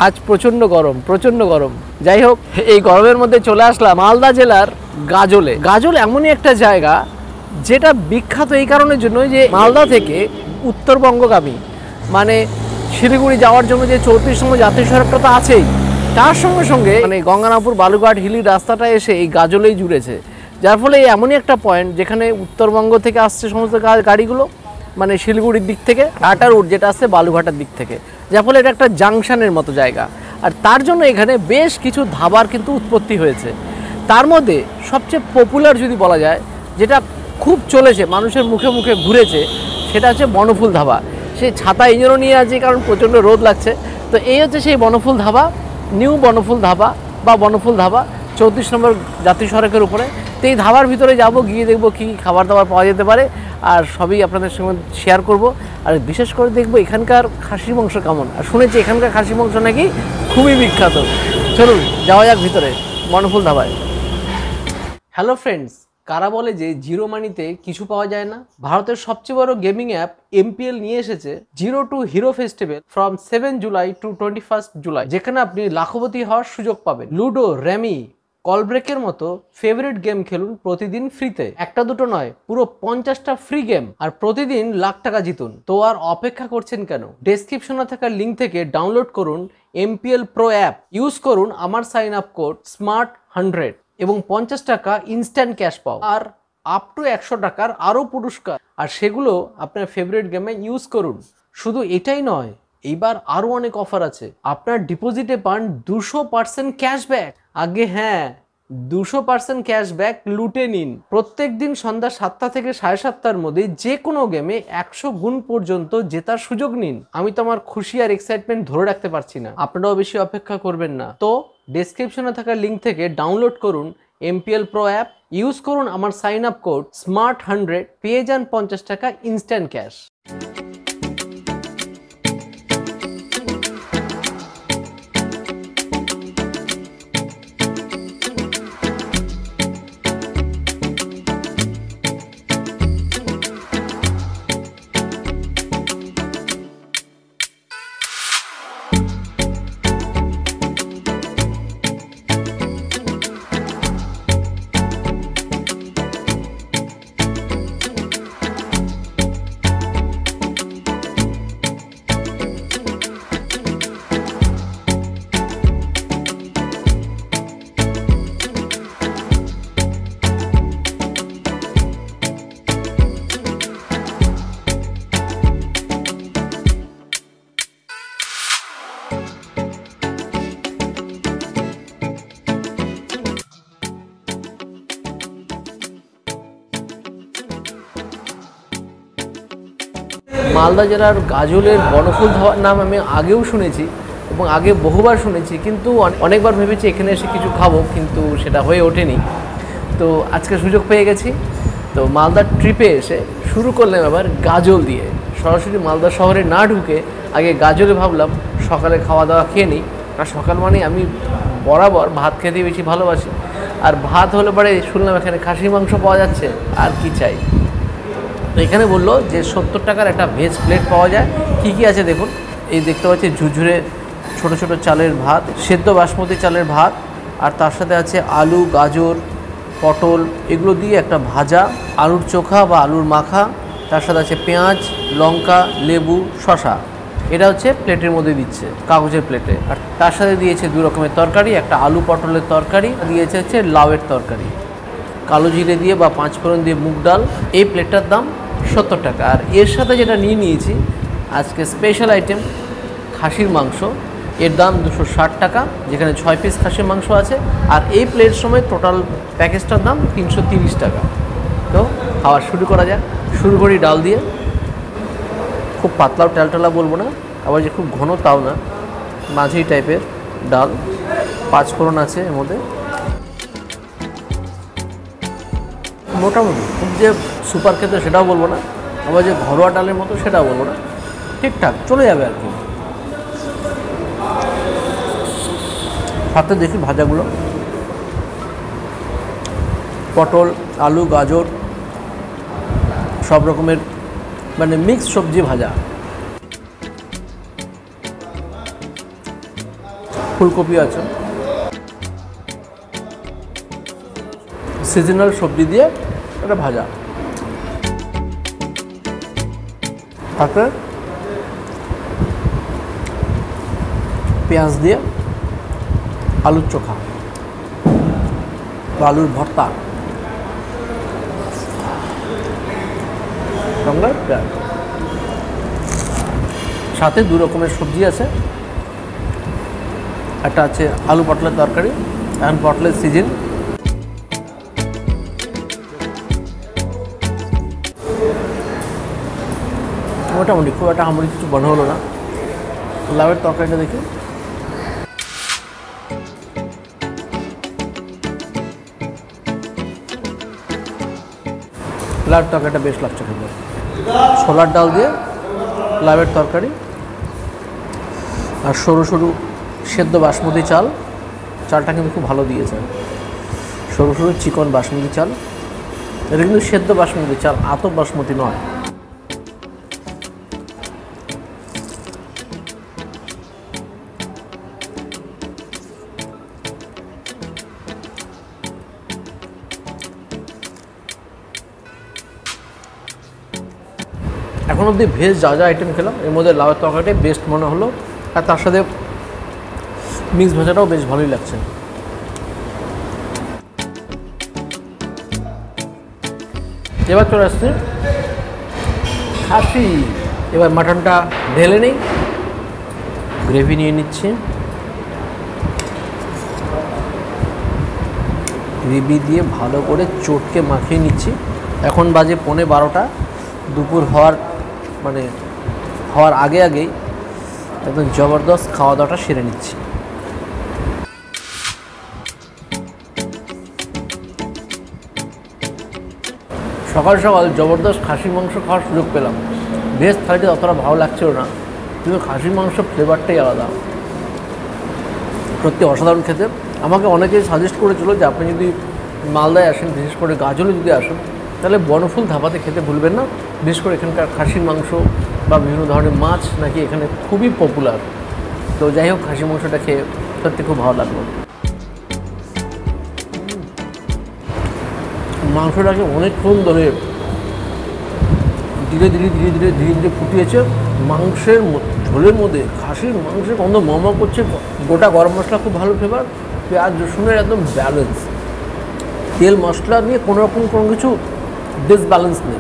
আজ প্রচণ্ড গরম, প্রচণ্ড গরম। যাই হোক, এই গরমের মধ্যে চলে আসলাম মালদা জেলার গাজলে। গাজল এমনই একটা জায়গা যেটা বিখ্যাত এই কারণের জন্য যে মালদা থেকে উত্তরবঙ্গগামী মানে শিলিগুড়ি যাওয়ার জন্য যে 34 নম্বর জাতীয় সড়কটা তো আছেই, তার সঙ্গে সঙ্গে মানে গঙ্গারামপুর বালুঘাট হিলি রাস্তাটা এসে এই গাজলেই জুড়েছে। যার ফলে এমনই একটা পয়েন্ট যেখানে উত্তরবঙ্গ থেকে আসছে সমস্ত গাড়িগুলো, মানে শিলিগুড়ির দিক থেকে, আটা রুট যেটা আসছে বালুঘাটের দিক থেকে, যার ফলে এটা একটা জাংশনের মতো জায়গা। আর তার জন্য এখানে বেশ কিছু ধাবার কিন্তু উৎপত্তি হয়েছে। তার মধ্যে সবচেয়ে পপুলার যদি বলা যায়, যেটা খুব চলেছে, মানুষের মুখে মুখে ঘুরেছে, সেটা হচ্ছে বনফুল ধাবা। সেই ছাতা এই জন্য নিয়ে আছে কারণ প্রচণ্ড রোদ লাগছে। তো এই হচ্ছে সেই বনফুল ধাবা, নিউ বনফুল ধাবা বা বনফুল ধাবা, 34 নম্বর জাতীয় সড়কের উপরে। তো এই ধাবার ভিতরে যাব, গিয়ে দেখবো কী খাবার দাবার পাওয়া যেতে পারে, আর সবই আপনাদের সঙ্গে শেয়ার করব। আর বিশেষ করে দেখবো এখানকার খাসির মাংস কেমন। আর শুনেছি এখানকার খাসির মাংস নাকি খুবই বিখ্যাত। চলুন যাওয়া যাক ভিতরে বনফুল ধাবায়। হ্যালো ফ্রেন্ডস, কারা বলে যে জিরো মানিতে কিছু পাওয়া যায় না? ভারতের সবচেয়ে বড় গেমিং অ্যাপ MPL নিয়ে এসেছে zero to hero festival from 7 July to 21 July, যেখানে আপনি লাখপতি হওয়ার সুযোগ পাবেন। লুডো, র্যামি, কল ব্রেকের মতো ফেভারিট গেম খেলুন প্রতিদিন ফ্রিতে। একটা দুটো নয়, পুরো 50টা ফ্রি গেম, আর প্রতিদিন লাখ টাকা জিতুন। তো আর অপেক্ষা করছেন কেন? ডেসক্রিপশনে থাকা লিঙ্ক থেকে ডাউনলোড করুন MPL প্রো অ্যাপ, ইউজ করুন আমার সাইন আপ কোড SMART100 এবং 50 টাকা ইনস্ট্যান্ট ক্যাশ পাও, আর আপ টু 100 টাকার আরও পুরস্কার, আর সেগুলো আপনার ফেভারিট গেমে ইউজ করুন। শুধু এটাই নয়, এইবার আরও অনেক অফার আছে। আপনার ডিপোজিটে পান 200% ক্যাশব্যাক। আগে হ্যাঁ, 200% ক্যাশব্যাক লুটে নিন। প্রত্যেক দিন সন্ধ্যা 7টা থেকে 7:30টার মধ্যে যে কোনো গেমে 100 গুণ পর্যন্ত জেতার সুযোগ নিন। আমি তো আমার খুশি আর এক্সাইটমেন্ট ধরে রাখতে পারছি না। আপনারাও বেশি অপেক্ষা করবেন না। তো ডেসক্রিপশনে থাকা লিঙ্ক থেকে ডাউনলোড করুন MPL প্রো অ্যাপ, ইউজ করুন আমার সাইন আপ কোড SMART100, পেয়ে যান 50 টাকা ইনস্ট্যান্ট ক্যাশ। মালদা জেলার গাজলের বনফুল ধাবার নাম আমি আগেও শুনেছি এবং আগে বহুবার শুনেছি, কিন্তু অনেকবার ভেবেছি এখানে এসে কিছু খাবো, কিন্তু সেটা হয়ে ওঠেনি। তো আজকে সুযোগ পেয়ে গেছি। তো মালদার ট্রিপে এসে শুরু করলাম আবার গাজল দিয়ে। সরাসরি মালদা শহরে না ঢুকে আগে গাজলে ভাবলাম সকালে খাওয়া দাওয়া খেয়ে নিই। আর সকাল মানে আমি বরাবর ভাত খেতে বেশি ভালোবাসি, আর ভাত হলে পরে শুনলাম এখানে খাসির মাংস পাওয়া যাচ্ছে, আর কি চাই। তো এখানে বললো যে 70 টাকার একটা ভেজ প্লেট পাওয়া যায়। কি কি আছে দেখুন, এই দেখতে পাচ্ছি ঝুরঝুরে ছোট ছোট চালের ভাত, সেদ্ধ বাসমতি চালের ভাত, আর তার সাথে আছে আলু, গাজর, পটল, এগুলো দিয়ে একটা ভাজা, আলুর চোখা বা আলুর মাখা, তার সাথে আছে পেঁয়াজ, লঙ্কা, লেবু, শশা। এটা হচ্ছে প্লেটের মধ্যে দিচ্ছে, কাগজের প্লেটে। আর তার সাথে দিয়েছে 2 রকমের তরকারি, একটা আলু পটলের তরকারি, দিয়েছে হচ্ছে লাউয়ের তরকারি, কালো জিরে দিয়ে বা 5 ফোড়ন দিয়ে মুগ ডাল। এই প্লেটটার দাম 70 টাকা। আর এর সাথে যেটা নিয়েছি আজকে স্পেশাল আইটেম খাসির মাংস, এর দাম 260 টাকা, যেখানে 6 পিস খাসির মাংস আছে। আর এই প্লেট সময় টোটাল প্যাকেজটার দাম 330 টাকা। তো খাওয়া শুরু করা যাক। শুরু করি ডাল দিয়ে। খুব পাতলাও টালটালা বলবো না, আবার যে খুব ঘন তাও না, মাঝি টাইপের ডাল। 5 ফোড়ন আছে এর মধ্যে, মোটামুটি খুব যে সুপার খেতে সেটাও বলবো না, আবার যে ঘরোয়া ডালের মতো সেটাও বলবো না, ঠিকঠাক চলে যাবে আর কি। সাথে দেখি ভাজাগুলো, পটল, আলু, গাজর, সব রকমের মানে মিক্স সবজি ভাজা। ফুলকপি আছে, সিজনাল সবজি দিয়ে এটা ভাজা, তাতে পেঁয়াজ দিয়ে আলুর চোখা, আলুর ভর্তা, সাথে দু রকমের সবজি আছে, একটা আছে আলু পটলের তরকারি, এখন পটলের সিজন। মোটামুটি খুব একটা আমার কিছু মনে হলো না। লাউয়ের তরকারিটা দেখি, লাউয়ের তরকারিটা বেশ লাগছে খেতে। ছোলার ডাল দিয়ে লাউয়ের তরকারি আর সরু সরু সেদ্ধ বাসমতি চাল, চালটা কিন্তু খুব ভালো দিয়েছে, সরু সরু চিকন বাসমতি চাল, এটা কিন্তু সেদ্ধ বাসমতি চাল, আতপ বাসমতি নয়। এখন অবধি ভেজ যা যা আইটেম খেলাম এর মধ্যে লাউয়ের তরকারিটাই বেস্ট মনে হলো, আর তার সাথে মিক্স ভাজাটাও বেশ ভালোই লাগছে। এবার চলে আসছে খাসি। এবার মাটনটা ঢেলে নেই, গ্রেভি নিয়ে নিচ্ছি, গ্রেভি দিয়ে ভালো করে চটকে মাখিয়ে নিচ্ছি। এখন বাজে 11:15, দুপুর হওয়ার আগে আগেই একদম জবরদস্ত খাওয়া দাওয়াটা সেরে নিচ্ছি। সকাল সকাল জবরদস্ত খাসির মাংস খাওয়ার সুযোগ পেলাম। ভেজ থালিতে অতটা ভালো লাগছিল না, কিন্তু খাসির মাংস ফ্লেভারটাই আলাদা, সত্যি অসাধারণ খেতে। আমাকে অনেকেই সাজেস্ট করেছিল যে আপনি যদি মালদায় আসেন, বিশেষ করে গাজলে যদি আসেন, তাহলে বনফুল ধাবাতে খেতে ভুলবেন না। বিশেষ করে এখানকার খাসির মাংস বা বিভিন্ন ধরনের মাছ নাকি এখানে খুবই পপুলার। তো যাই হোক, খাসির মাংসটা খেয়ে সত্যি খুব ভালো লাগলো। মাংসটাকে অনেকক্ষণ ধরে ধীরে ধীরে ধীরে ধীরে ধীরে ধীরে ফুটিয়েছে। মাংসের ঝোলের মধ্যে খাসির মাংসের গন্ধ মম করছে, গোটা গরম মশলা খুব ভালো ফ্লেভার, পেঁয়াজ রসুনের একদম ব্যালেন্স, তেল মশলা নিয়ে কোনো রকম কোনো কিছু ডিসব্যালেন্স নেই।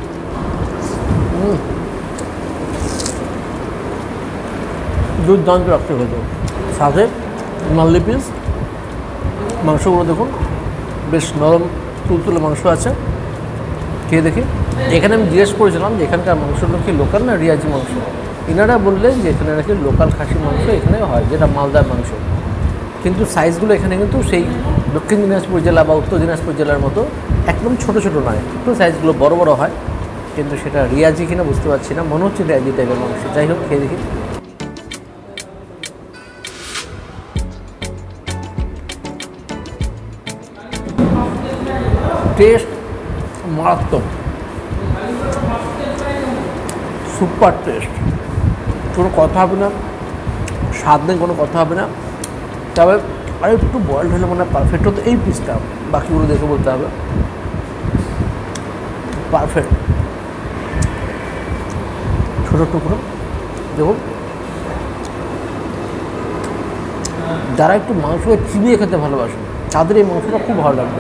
দুর্দান্ত রাখতে হতো। সাথে মাল্লি পিস, মাংসগুলো দেখুন বেশ নরম তুলতুলে মাংস আছে। খেয়ে দেখি। এখানে আমি জিজ্ঞেস করেছিলাম যে এখানকার মাংসগুলো কি লোকাল না রিয়াজি মাংস। এনারা বললেন যে এখানে নাকি লোকাল খাসির মাংস এখানে হয়, যেটা মালদার মাংস, কিন্তু সাইজগুলো এখানে কিন্তু সেই দক্ষিণ দিনাজপুর জেলা বা উত্তর দিনাজপুর জেলার মতো একদম ছোটো ছোটো নয়, একটু সাইজগুলো বড় বড় হয়, কিন্তু সেটা রিয়াজি কিনা বুঝতে পারছি না, মনে হচ্ছে রিয়াজি টাইপের মাংস। যাই হোক, খেয়ে দেখি। টেস্ট মারাত্মক, সুপার টেস্ট, কোনো কথা হবে না, স্বাদ নেই কোনো কথা হবে না। তবে আর একটু বয়েলড হলে মানে পারফেক্ট হতো এই পিসটা, বাকিগুলো দেখে বলতে হবে। পারফেক্ট, ছোটো টুকরো দেখুন। যারা একটু মাংসকে চিবিয়ে খেতে ভালোবাসেন তাদের এই মাংসটা খুব ভালো লাগবে।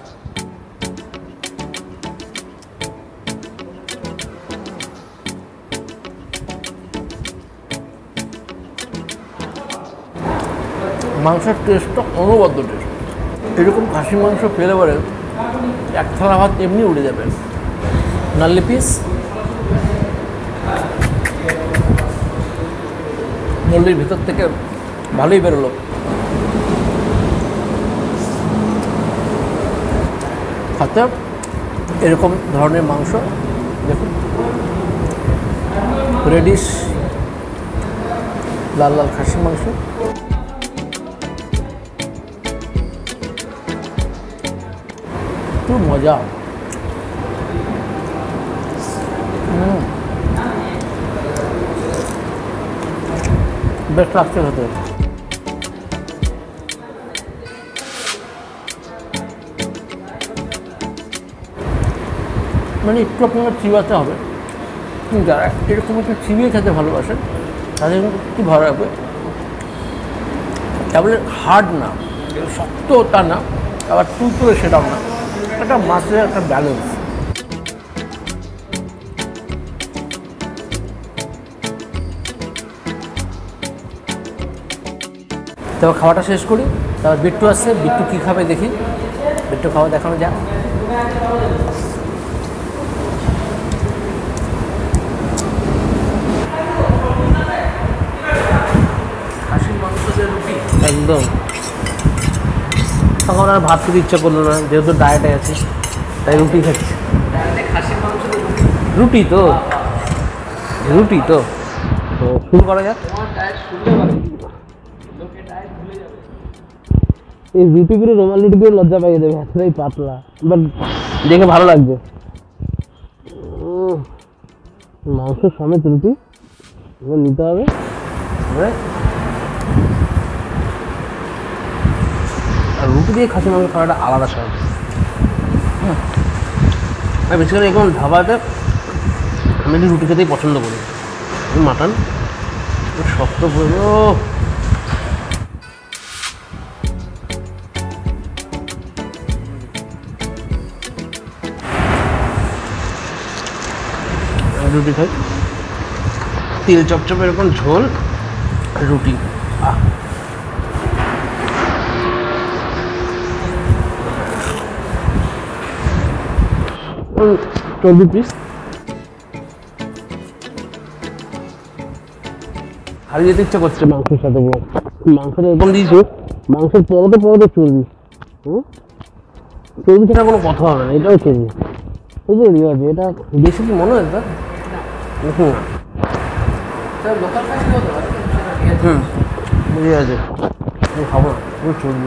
মাংসের টেস্টটা অনবদ্য টেস্ট। এরকম খাসি মাংস পেলে পরে এক থালা ভাত এমনি উড়ে যাবে। নাল্লি পিস, নল্লির ভিতর থেকে ভালোই বেরোলো। খাতে এরকম ধরনের মাংস দেখুন, রেডিশ লাল লাল খাসির মাংস, খুব মজা। বেশ লাগছে খেতে। মানে একটু আপনার চিবাতে হবে, যারা এরকম একটু চিবিয়ে খেতে ভালোবাসেন তাদের একটু ভালো লাগবে। তারপরে হার্ড না, শক্তটা না, আবার তুলতুলে সেটাও না, একটা মাছের একটা ব্যালেন্স। তারপর খাওয়াটা শেষ করি, তারপর বিট্টু আসছে, বিট্টু কী খাবে দেখি, বিট্টু খাওয়া দেখানো যাক। একদম তখন আর ভাত খেতে ইচ্ছা করলো না, যেহেতু ডায়েটে আছি তাই রুটি খাচ্ছি। রুটি তো রুটি তো তো শুরু করা যাক। এই রুটিগুলো রুমাল রুটিগুলো লজ্জা পাইয়ে দেবে, এতটাই পাতলা, বাট দেখে ভালো লাগবে। মাংস সমেত রুটি এবার নিতে হবে। আর রুটি দিয়ে খাসি মাংস খাওয়াটা আলাদা স্বাদ। আর বিশেষ করে এখন ধাবাতে আমি একটু রুটি খেতেই পছন্দ করি। মাটন শক্ত পুরো, রুটি খাই, তেল চপচপে এরকম ঝোল, রুটি। 20 পিস হারিয়ে যেতে ইচ্ছা করছে মাংসের সাথে। মাংসটা এরকম দিয়েছো, মাংসের পরতে পরতে চর্বি, চর্বি ছাড়া কোনো কথা হবে না, এটাও চর্বি। বুঝলি রিওয়াজ, এটা বেশি কি মনে হয় স্যার? বুঝে আছে, আমি খাবো না, পুরো চর্বি।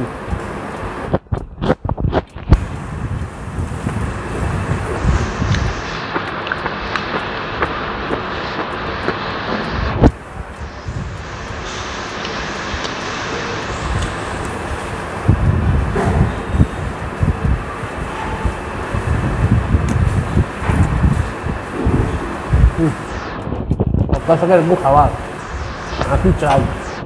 আপনার সাথে একটু খাওয়া আপনি চাল,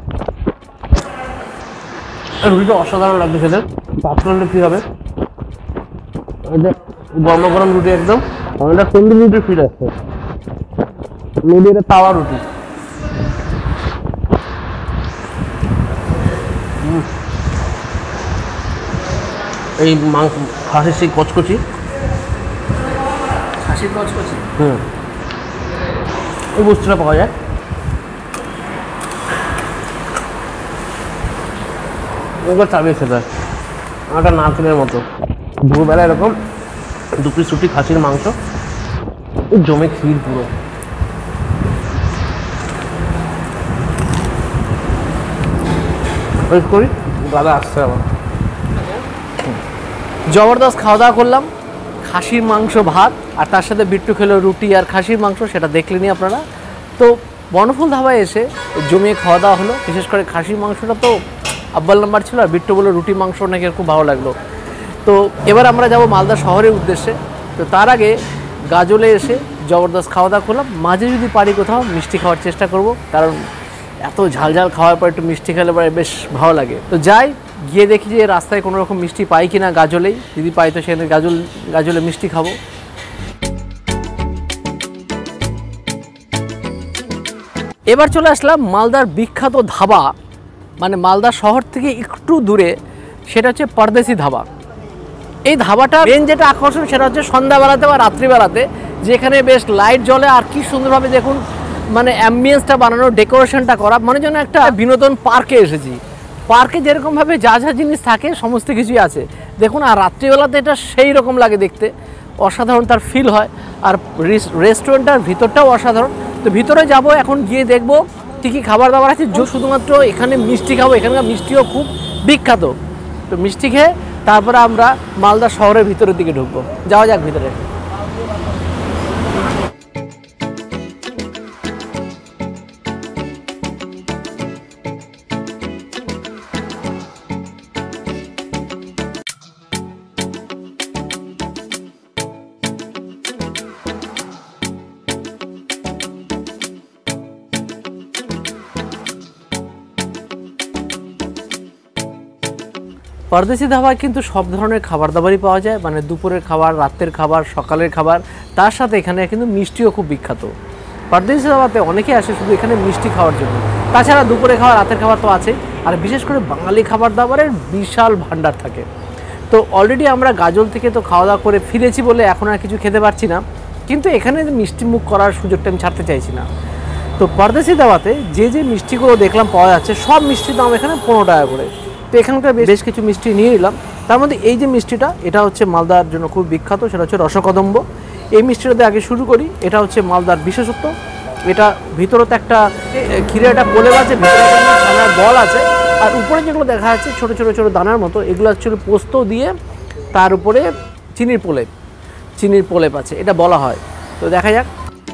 রুটিটা অসাধারণ লাগবে খেতে। পাতলা কী হবে, এটা গরম গরম রুটি একদম, এটা তন্দুরি রুটির ফিট আসছে, মেবি এটা তাওয়া রুটি। এই মাংস খাসির সেই কচকচি, খাসির কচকচি, এই বস্তুটা পাওয়া যায়। একবার চাবিয়ে খেতে হয়, একটা নারকেলের মতো। দুপুরবেলা এরকম 2 পিস রুটি, খাসির মাংস, জমে ক্ষীর পুরো। ওয়েট করি, দাদা আসছে আবার। জবরদস্ত খাওয়া দাওয়া করলাম, খাসির মাংস ভাত, আর তার সাথে বিট্টু খেলো রুটি আর খাসির মাংস, সেটা দেখলেনি আপনারা। তো বনফুল ধাবায় এসে জমিয়ে খাওয়া দাওয়া হলো, বিশেষ করে খাসির মাংসটা তো আব্বাল নাম্বার ছিল, আর বিট্টু বলে রুটি মাংস নাকি খুব ভালো লাগলো। তো এবার আমরা যাব মালদা শহরের উদ্দেশ্যে। তো তার আগে গাজলে এসে জবরদস্ত খাওয়া দাওয়া করলাম, মাঝে যদি পারি কোথাও মিষ্টি খাওয়ার চেষ্টা করব, কারণ এত ঝাল ঝাল খাওয়ার পর একটু মিষ্টি খেলে পরে বেশ ভালো লাগে। তো যাই, গিয়ে দেখি যে রাস্তায় কোনো রকম মিষ্টি পাই কিনা গাজলেই, যদি পাই তো সেখানে গাজলে মিষ্টি খাবো। এবার চলে আসলাম মালদার বিখ্যাত ধাবা, মানে মালদা শহর থেকে একটু দূরে, সেটা হচ্ছে পারদেসি ধাবা। এই ধাবাটা মেন যেটা আকর্ষণ সেটা হচ্ছে সন্ধ্যাবেলাতে বা রাত্রিবেলাতে, যেখানে বেশ লাইট জ্বলে, আর কি সুন্দরভাবে দেখুন মানে অ্যাম্বিয়েন্সটা বানানো, ডেকোরেশনটা করা, মনে যেন একটা বিনোদন পার্কে এসেছি। পার্কে যেরকমভাবে যা যা জিনিস থাকে সমস্ত কিছুই আছে দেখুন, আর রাত্রিবেলাতে এটা সেই রকম লাগে দেখতে, অসাধারণ তার ফিল হয়। আর রেস্টুরেন্টটার ভিতরটাও অসাধারণ। তো ভিতরে যাব, এখন গিয়ে দেখবো কী কী খাবার দাবার আছে। শুধুমাত্র এখানে মিষ্টি খাবো, এখানকার মিষ্টিও খুব বিখ্যাত। তো মিষ্টি খেয়ে তারপরে আমরা মালদা শহরের ভিতরের দিকে ঢুকবো। যাওয়া যাক ভিতরে। পারদেশি ধাবায় কিন্তু সব ধরনের খাবার দাবারই পাওয়া যায়, মানে দুপুরের খাবার, রাতের খাবার, সকালের খাবার, তার সাথে এখানে কিন্তু মিষ্টিও খুব বিখ্যাত। পারদেশি ধাবাতে অনেকেই আসে শুধু এখানে মিষ্টি খাওয়ার জন্য, তাছাড়া দুপুরে খাবার, রাতের খাবার তো আছে, আর বিশেষ করে বাঙালি খাবার দাবারের বিশাল ভাণ্ডার থাকে। তো অলরেডি আমরা গাজল থেকে তো খাওয়া দাওয়া করে ফিরেছি বলে এখন আর কিছু খেতে পারছি না, কিন্তু এখানে মিষ্টি মুখ করার সুযোগটা আমি ছাড়তে চাইছি না। তো পারদেশি ধাবাতে যে মিষ্টিগুলো দেখলাম পাওয়া যাচ্ছে, সব মিষ্টির দাম এখানে 15 টাকা করে। তো এখানকার বেশ কিছু মিষ্টি নিয়ে নিলাম। তার মধ্যে এই যে মিষ্টিটা, এটা হচ্ছে মালদার জন্য খুব বিখ্যাত, সেটা হচ্ছে রসকদম্ব। এই মিষ্টিটাতে আগে শুরু করি। এটা হচ্ছে মালদার বিশেষত্ব। এটা ভিতরতে একটা ক্ষীরে একটা প্রলেপ আছে, ভিতরে দানার বল আছে, আর উপরে যেগুলো দেখা যাচ্ছে ছোটো ছোটো ছোটো দানার মতো, এগুলো অ্যাকচুয়ালি পোস্ত দিয়ে তার উপরে চিনির প্রলেপ আছে, এটা বলা হয়। তো দেখা যাক।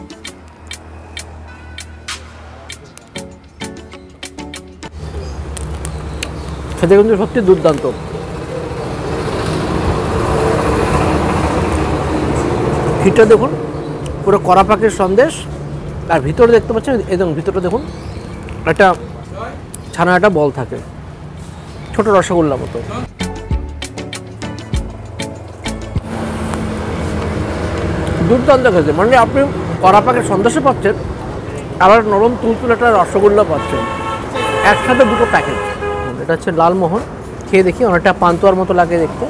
খেতে কিন্তু সত্যি দুর্দান্ত। ক্ষীরটা দেখুন, পুরো কড়া পাখির সন্দেশ, আর ভিতরে দেখতে পাচ্ছেন একদম ভিতরে দেখুন একটা ছানা একটা বল থাকে, ছোট রসগোল্লা মতো। দুর্দান্ত খেতে, মানে আপনি কড়া পাখির সন্দেশও পাচ্ছেন, আবার নরম তুলতুল একটা রসগোল্লা পাচ্ছেন, একসাথে দুটো প্যাকেট। এটা হচ্ছে লালমোহন, খেয়ে দেখি, অনেকটা পান্তুয়ার মতো লাগে দেখতে।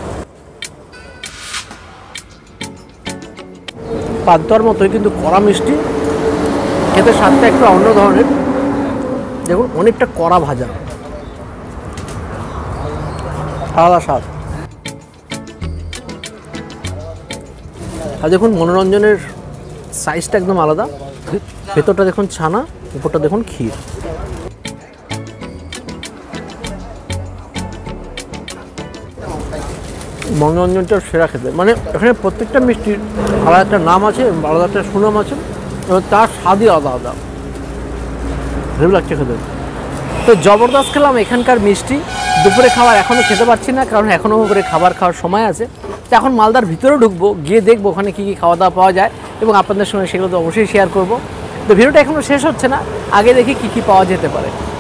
পান্তুয়ার মতোই কিন্তু কড়া মিষ্টি, খেতে স্বাদটা একটু অন্য ধরনের। দেখুন অনেকটা কড়া ভাজা, আলাদা স্বাদ। আর দেখুন মনোরঞ্জনের সাইজটা একদম আলাদা। ভেতরটা দেখুন ছানা, উপরটা দেখুন ক্ষীর। মনোরঞ্জনটা সেরা খেতে, মানে এখানে প্রত্যেকটা মিষ্টির আলাদা একটা নাম আছে, আলাদা একটা সুনাম আছে, এবং তার স্বাদই আলাদা আলাদা। ভালো লাগছে খেতে। তো জবরদস্ত খেলাম এখানকার মিষ্টি। দুপুরে খাবার এখনও খেতে পারছি না, কারণ এখনও করে খাবার খাওয়ার সময় আছে। তো এখন মালদার ভিতরেও ঢুকবো, গিয়ে দেখবো ওখানে কী কী খাওয়া দাওয়া পাওয়া যায়, এবং আপনাদের সঙ্গে সেগুলো তো অবশ্যই শেয়ার করবো। তো ভিডিওটা এখনও শেষ হচ্ছে না, আগে দেখি কী কী পাওয়া যেতে পারে।